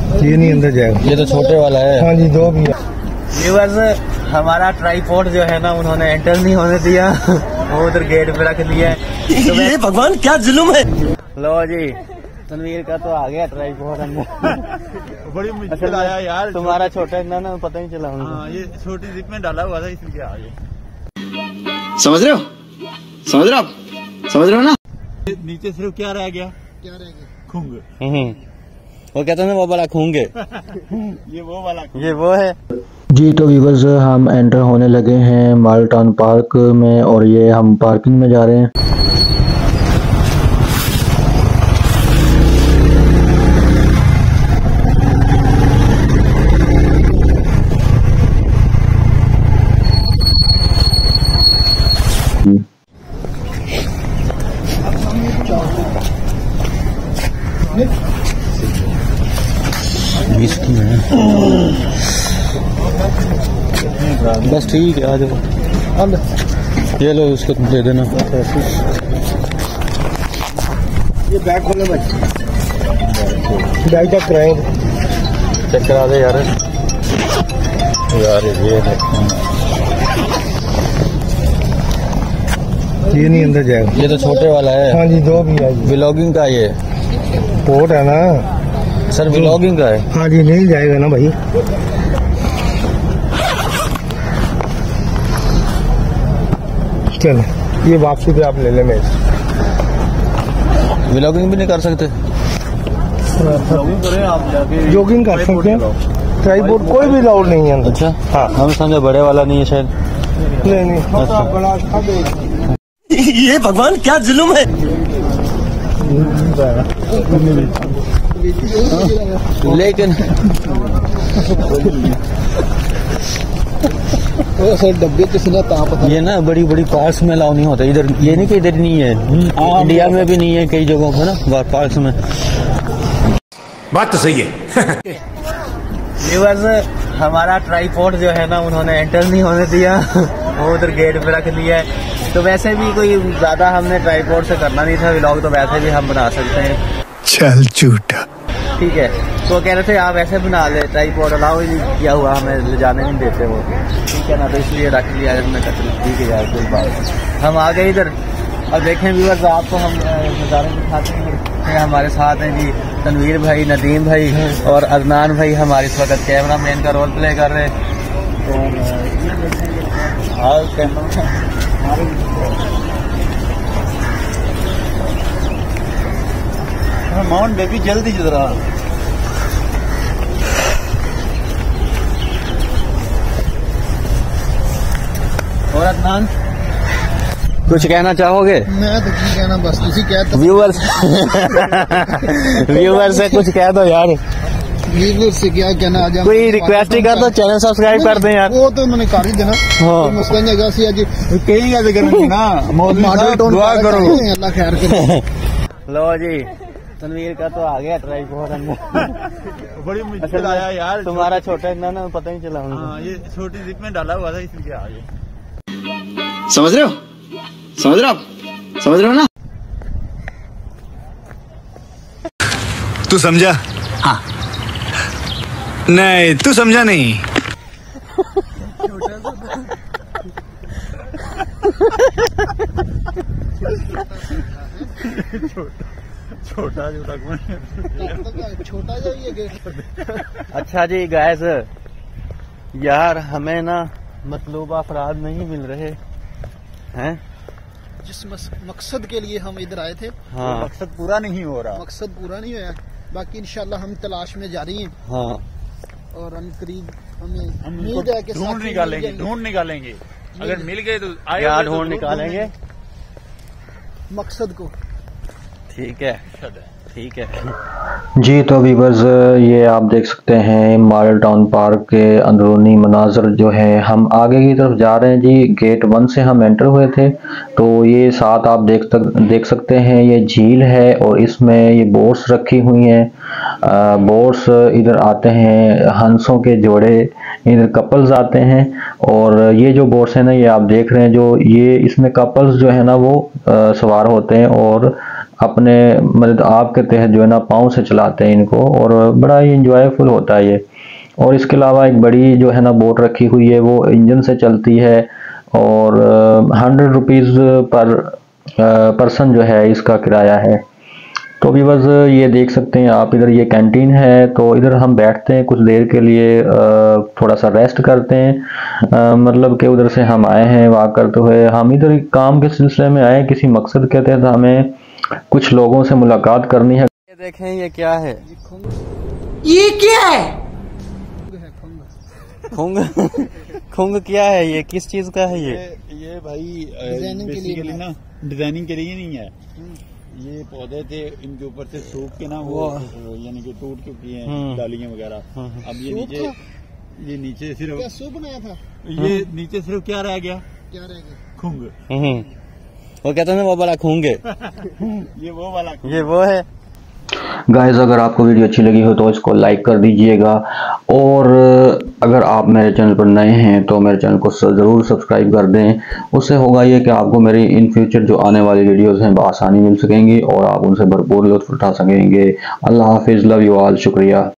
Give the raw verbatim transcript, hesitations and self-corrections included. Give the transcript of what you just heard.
ये नहीं अंदर जाएगा। ये तो छोटे वाला है। हाँ जी, दो भी है। व्यूअर्स, हमारा ट्राईपॉड जो है ना उन्होंने एंटर नहीं होने दिया, वो उधर गेट पे रख लिया है। तो ये भगवान क्या जुल्म है। लो जी, तनवीर का तो आ गया ट्राईपॉड अंदर। बड़ी मुश्किल आया यार। तुम्हारा छोटा इतना ना पता नहीं चला। हाँ, ये छोटी जिप में डाला हुआ था इसलिए आ गया। समझ रहे हो समझ रहे हो आप समझ रहे हो ना। नीचे सिर्फ क्या रह गया? क्या रह गया? खूंग। वो कहते हैं वो वाला खूंगे। ये वो वाला ये वो है जी। तो व्यूअर्स, हम एंटर होने लगे हैं मॉडल टाउन पार्क में और ये हम पार्किंग में जा रहे हैं। बस ठीक है, आ जाओ। ये लो, उसको तुम दे देना। ये बैग खोले भाई, बैग चेक कराएं। चेक करा दे यार। यार ये ये नहीं अंदर जाएगा। ये तो छोटे वाला है। हाँ जी, दो भी है। व्लॉगिंग का ये पोर्ट है ना सर, व्लॉगिंग का है। हाँ जी, नहीं जाएगा ना भाई। चलो, ये वापसी पे आप ले लें। मैं व्लॉगिंग भी नहीं कर सकते। जॉगिंग कर सकते हैं। ट्राईपॉड कोई भी लाउड नहीं है अंदर। अच्छा, हाँ, हम समझे बड़े वाला नहीं है शायद। नहीं नहीं। अच्छा। बड़ा था देख। ये भगवान क्या जुल्म है। लेकिन डब्बे किसी ने पता ये ना बड़ी बड़ी पार्क्स में अलाउ नहीं होता इधर। ये नहीं कि इधर नहीं है, इंडिया में भी नहीं है कई जगहों पर ना पार्क्स में। बात तो सही है। व्यूअर्स, हमारा ट्राईपॉड जो है ना उन्होंने एंटर नहीं होने दिया, वो उधर गेट पे रख लिया है। तो वैसे भी कोई ज्यादा हमने ट्राईपॉड से करना नहीं था व्लॉग, तो वैसे भी हम बना सकते हैं। चल झूठा। ठीक है, तो कह रहे थे आप ऐसे बना ले, ट्राईपॉड अलाउ ही नहीं किया हुआ, हमें ले जाने नहीं देते वो। ठीक है ना, तो इसलिए रख लिया हमने। ठीक है यार, कोई बात नहीं। हम आ गए इधर। अब देखें व्यूअर्स, आपको हम नज़ारे दिखाते हैं। हमारे साथ हैं जी तनवीर भाई, नदीम भाई और अदनान भाई हमारे इस वक्त कैमरा मैन का रोल प्ले कर रहे हैं। हाँ, कैमरा माउंट बेबी जल्दी जरा। और अदनान कुछ कहना चाहोगे? मैं तो नहीं कहना, बस तुसी कहते व्यूअर्स व्यूअर्स से कुछ कह दो यार। व्यूअर्स से क्या कहना? आज कोई रिक्वेस्ट ही कर दो, चैनल सब्सक्राइब कर दें यार। वो तो मैंने कर ही देना। हाँ, मसला नहीं है। आज कहीं कैसे करेंगे ना, मॉडल टाउन दुआ करो, अल्लाह खैर करे। लो जी, तनवीर का तो आ गया ट्राईपॉड अंदर। बड़ी मुश्किल आया यार। तुम्हारा छोटा इतना ना पता नहीं चला। हाँ, ये छोटी जिप में डाला हुआ था इसलिए आ गया। समझ रहे हो समझ रहे हो आप समझ रहे हो ना। तू समझा? हाँ। नहीं, तू समझा नहीं। छोटा छोटा छोटा जाइए गेट। अच्छा जी गाइस, यार हमें ना मतलूबा अफराद नहीं मिल रहे हैं। जिस मकसद के लिए हम इधर आए थे, हाँ, मकसद पूरा नहीं हो रहा। मकसद पूरा नहीं हुआ। बाकी इंशाल्लाह हम तलाश में जारी हैं। हाँ, और हम करीब हमें हम उम्मीद है कि ढूंढ निकालेंगे ढूंढ निकालेंगे अगर मिल गए तो आए क्या ढूंढ निकालेंगे मकसद को। ठीक है, ठीक है जी। तो व्यूअर्स, ये आप देख सकते हैं मॉडल टाउन पार्क के अंदरूनी मनाजर जो है। हम आगे की तरफ जा रहे हैं जी। गेट वन से हम एंटर हुए थे, तो ये साथ आप देख तक देख सकते हैं ये झील है और इसमें ये बोट्स रखी हुई हैं। बोट्स इधर आते हैं, हंसों के जोड़े, इधर कपल्स आते हैं। और ये जो बोट्स हैं ना, ये आप देख रहे हैं, जो ये इसमें कपल्स जो है ना वो आ, सवार होते हैं और अपने मतलब आप के तहत जो है ना पाँव से चलाते हैं इनको, और बड़ा ही इंजॉयफुल होता है ये। और इसके अलावा एक बड़ी जो है ना बोट रखी हुई है, वो इंजन से चलती है, और हंड्रेड रुपीज़ पर पर्सन जो है इसका किराया है। तो भी बस ये देख सकते हैं आप, इधर ये कैंटीन है, तो इधर हम बैठते हैं कुछ देर के लिए, थोड़ा सा रेस्ट करते हैं। मतलब कि उधर से हम आए हैं वॉक करते हुए, हम इधर काम के सिलसिले में आए, किसी मकसद के तहत हमें कुछ लोगों से मुलाकात करनी है। ये देखें ये क्या है, ये क्या है? खुंग खुंग क्या है ये, किस चीज का है ये? ये भाई बेसिकली ना डिजाइनिंग के लिए नहीं है, ये पौधे थे इनके ऊपर से सूख के ना वो यानी कि टूट चुकी हैं डालियां वगैरह। अब ये नीचे ये नीचे सिर्फ सूप बनाया था, ये नीचे सिर्फ क्या रह गया, क्या रह गया? खुंग। वो कहते हैं वो वाला खूंगे ये वो वाला खुंग। ये वो है। गाइस, अगर आपको वीडियो अच्छी लगी हो तो इसको लाइक कर दीजिएगा, और अगर आप मेरे चैनल पर नए हैं तो मेरे चैनल को ज़रूर सब्सक्राइब कर दें। उससे होगा ये कि आपको मेरी इन फ्यूचर जो आने वाली वीडियोस हैं बआसानी मिल सकेंगी और आप उनसे भरपूर लुत्फ़ उठा सकेंगे। अल्लाह हाफिज़, लव यू ऑल, शुक्रिया।